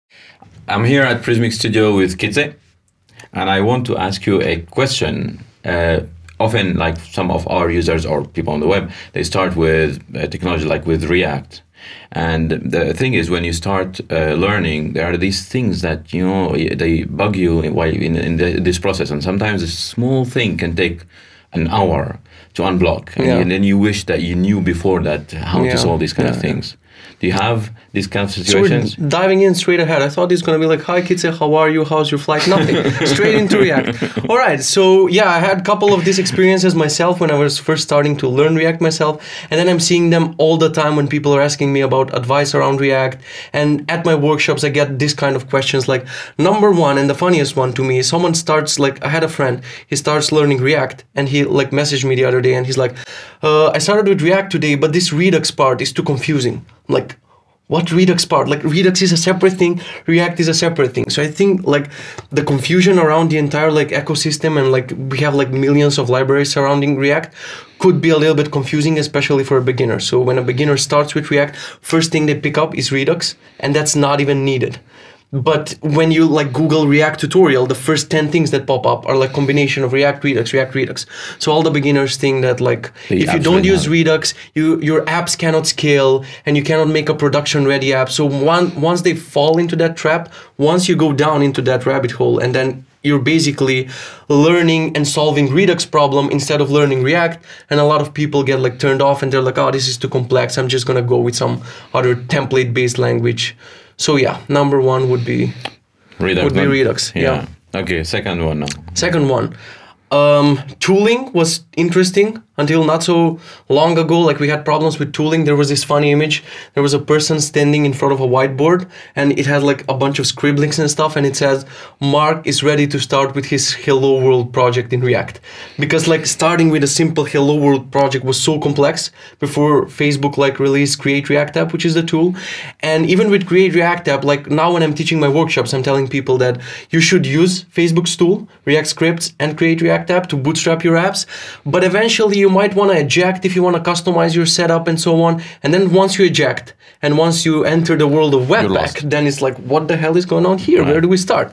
I'm here at Prismic Studio with Kitze, and I want to ask you a question. Often, like some of our users or people on the web, they start with technology like with React. And the thing is, when you start learning, there are these things that, they bug you in this process. And sometimes a small thing can take an hour to unblock. And then you wish that you knew before that how to solve these kind of things. Do you have these kind of situations? So we're diving in straight ahead. I thought it's going to be like, hi Kitze, how are you? How's your flight? Nothing. Straight into React. All right. So yeah, I had a couple of these experiences myself when I was first starting to learn React myself. And then I'm seeing them all the time when people are asking me about advice around React. And at my workshops, I get this kind of questions like, number one, and the funniest one to me is someone starts like, I had a friend, he starts learning React and he like messaged me the other day and he's like, I started with React today, but this Redux part is too confusing. Like, what Redux part? Like, Redux is a separate thing, React is a separate thing. So I think like the confusion around the entire like ecosystem and like we have like millions of libraries surrounding React could be a little bit confusing, especially for a beginner. So when a beginner starts with React, first thing they pick up is Redux, and that's not even needed. But when you like Google React tutorial, the first 10 things that pop up are like combination of React, Redux, React, Redux. So all the beginners think that like if you don't use Redux, your apps cannot scale and you cannot make a production ready app. So once they fall into that trap, once you go down into that rabbit hole and then you're basically learning and solving Redux problem instead of learning React, and a lot of people get like turned off and they're like, oh, this is too complex. I'm just gonna go with some other template-based language. So yeah, number one would be Redux. Yeah. Okay, second one now. Second one. Tooling was interesting until not so long ago. Like we had problems with tooling. There was this funny image. There was a person standing in front of a whiteboard and it had like a bunch of scribblings and stuff. And it says, Mark is ready to start with his Hello World project in React. Because like starting with a simple Hello World project was so complex before Facebook like released Create React App, which is the tool. And even with Create React App, like now when I'm teaching my workshops, I'm telling people that you should use Facebook's tool, React Scripts and Create React App to bootstrap your apps. But eventually you might want to eject if you want to customize your setup and so on. And then once you eject and once you enter the world of Webpack, then it's like, what the hell is going on here? Right. Where do we start?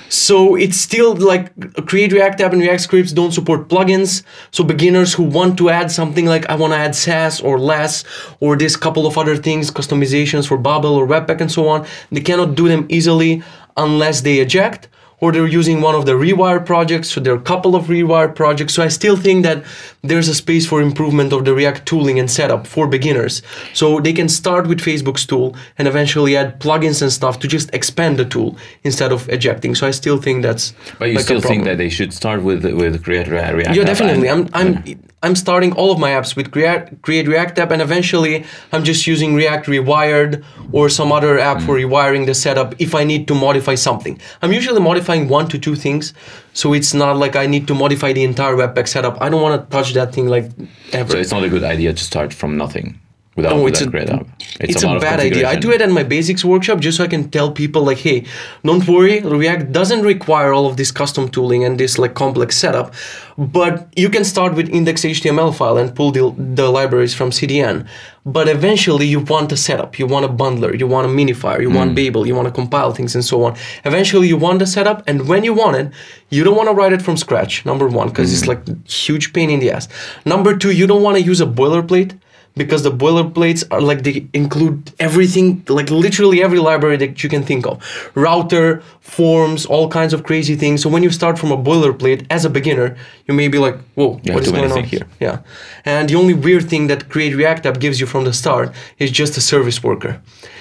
So it's still like Create React App and React Scripts don't support plugins. So beginners who want to add something like I want to add Sass or Less or this couple of other things, customizations for Babel or Webpack and so on, they cannot do them easily unless they eject, or they're using one of the Rewire projects. So there are a couple of Rewire projects. So I still think that there's a space for improvement of the React tooling and setup for beginners. So they can start with Facebook's tool and eventually add plugins and stuff to just expand the tool instead of ejecting. So I still think that's But you like still think that they should start with Create React Yeah, App definitely. I'm starting all of my apps with Create React App, and eventually I'm just using React Rewired or some other app for rewiring the setup if I need to modify something. I'm usually modifying 1 to 2 things, so it's not like I need to modify the entire Webpack setup. I don't want to touch that thing like ever. So it's not a good idea to start from nothing without Create App. It's a bad idea. I do it at my basics workshop just so I can tell people like, hey, don't worry, React doesn't require all of this custom tooling and this like complex setup, but you can start with index.html file and pull the libraries from CDN. But eventually you want a setup, you want a bundler, you want a minifier, you want Babel, you want to compile things and so on. Eventually you want the setup, and when you want it, you don't want to write it from scratch, number one, because it's like huge pain in the ass. Number two, you don't want to use a boilerplate, because the boilerplates are like, they include everything, like literally every library that you can think of. Router, forms, all kinds of crazy things. So when you start from a boilerplate as a beginner, you may be like, whoa, what is going on here? Yeah. And the only weird thing that Create React App gives you from the start is just a service worker.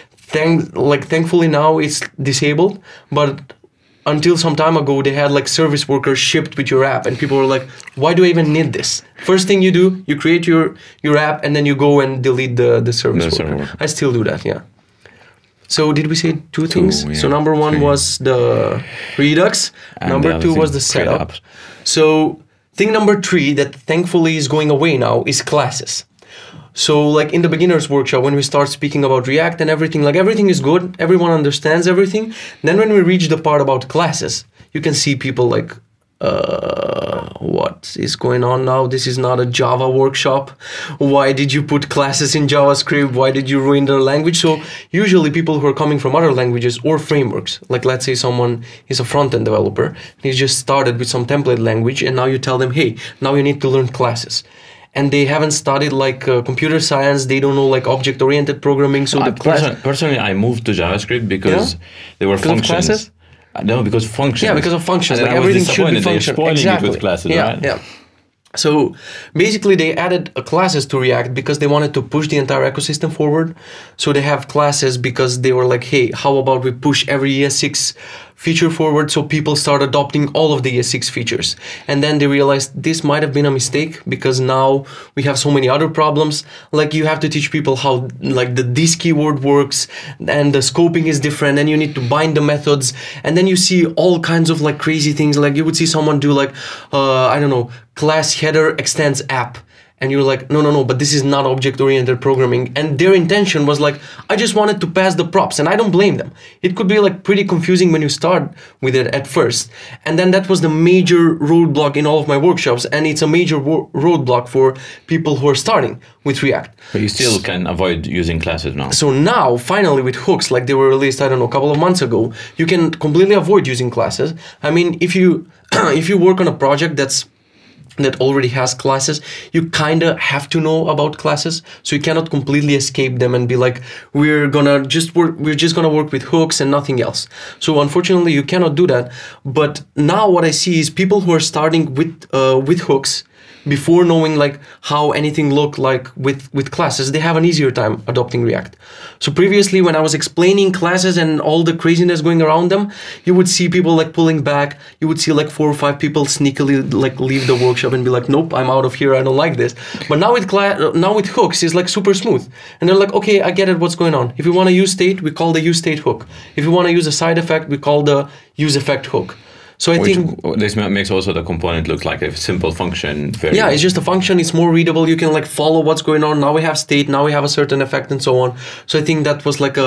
Thankfully now it's disabled, but until some time ago, they had like service workers shipped with your app, and people were like, why do I even need this? First thing you do, you create your app, and then you go and delete the service worker. I still do that, yeah. So did we say 2 things? Yeah. So number 1 was the Redux, and number 2 was the setup. So thing number 3 that thankfully is going away now is classes. So like in the beginner's workshop, when we start speaking about React and everything, like everything is good, everyone understands everything. Then when we reach the part about classes, you can see people like what is going on now? This is not a Java workshop. Why did you put classes in JavaScript? Why did you ruin their language? So usually people who are coming from other languages or frameworks, like let's say someone is a front-end developer, he's just started with some template language, and now you tell them, hey, now you need to learn classes. And they haven't studied like computer science, they don't know like object-oriented programming. So personally, I moved to JavaScript because there were functions. Classes? No, because functions. Yeah, because of functions. And like I was everything should be disappointed. function. They're spoiling Exactly. it with classes, yeah, right? Yeah. So basically they added classes to React because they wanted to push the entire ecosystem forward. So they have classes because they were like, hey, how about we push every ES6 feature forward, so people start adopting all of the ES6 features. And then they realized this might have been a mistake because now we have so many other problems. Like you have to teach people how like the this keyword works, and the scoping is different, and you need to bind the methods. And then you see all kinds of like crazy things. Like you would see someone do like, I don't know, class header extends app. And you're like, no, but this is not object-oriented programming. And their intention was like, I just wanted to pass the props, and I don't blame them. It could be like pretty confusing when you start with it at first. And then that was the major roadblock in all of my workshops, and it's a major roadblock for people who are starting with React. But you still can avoid using classes now. So now, finally, with hooks, like they were released, I don't know, a couple of months ago, you can completely avoid using classes. I mean, if you if you work on a project that already has classes, you kind of have to know about classes, so you cannot completely escape them and be like, we're just gonna work with hooks and nothing else. So unfortunately you cannot do that. But now what I see is people who are starting with hooks before knowing like how anything looked like with classes, they have an easier time adopting React. So previously when I was explaining classes and all the craziness going around them, you would see people like pulling back. You would see like 4 or 5 people sneakily like leave the workshop and be like, nope, I'm out of here, I don't like this. But now with hooks, it's like super smooth. And they're like, okay, I get it, what's going on. If you want to use state, we call the use state hook. If you want to use a side effect, we call the use effect hook. So I think this makes also the component look like a simple function. Yeah, it's just a function. It's more readable. You can like follow what's going on. Now we have state. Now we have a certain effect and so on. So I think that was like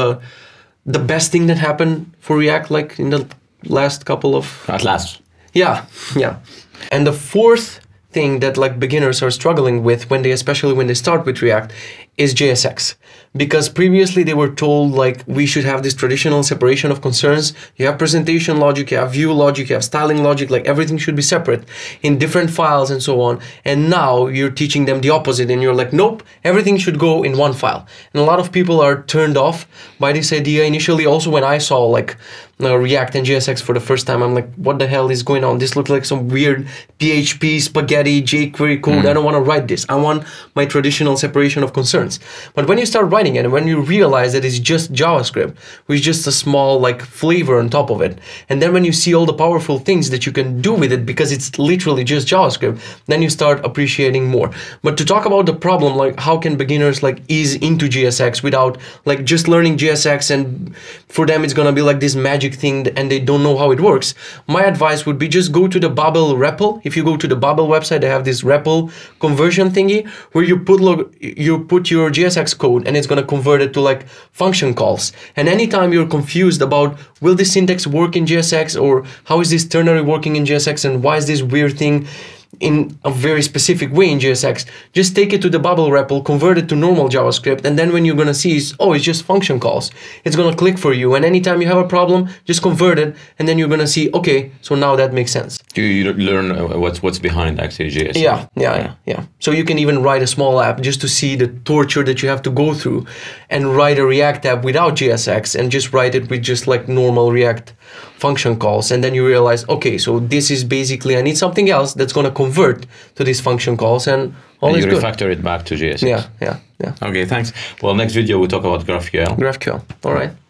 the best thing that happened for React, like in the last couple of. At last. Yeah. And the fourth thing that like beginners are struggling with especially when they start with React is JSX. Because previously they were told like we should have this traditional separation of concerns. You have presentation logic, you have view logic, you have styling logic, like everything should be separate in different files and so on. And now you're teaching them the opposite and you're like, nope, everything should go in one file. And a lot of people are turned off by this idea. Initially also when I saw like React and JSX for the first time, I'm like, what the hell is going on? This looks like some weird PHP spaghetti jQuery code. I don't want to write this. I want my traditional separation of concerns. But when you start writing it and when you realize that it's just JavaScript with just a small like flavor on top of it, and then when you see all the powerful things that you can do with it because it's literally just JavaScript, then you start appreciating more. But to talk about the problem, like how can beginners like ease into JSX without like just learning JSX and for them it's gonna be like this magic thing and they don't know how it works, my advice would be just go to the Babel REPL. If you go to the Babel website, they have this REPL conversion thingy where you put your JSX code and it's going to convert it to like function calls. And anytime you're confused about will this syntax work in JSX or how is this ternary working in JSX and why is this weird thing in a very specific way in JSX, just take it to the Babel REPL, convert it to normal JavaScript, and then when you're gonna see is, oh, it's just function calls, it's gonna click for you. And anytime you have a problem, just convert it, and then you're gonna see, okay, so now that makes sense. You learn what's behind actually JSX. Yeah. So you can even write a small app just to see the torture that you have to go through, and write a React app without JSX, and just write it with just like normal React function calls, and then you realize, okay, so this is basically, I need something else that's going to convert to these function calls, and all is good. You refactor it back to JSX. Yeah. Okay, thanks. Well, next video we'll talk about GraphQL. All right.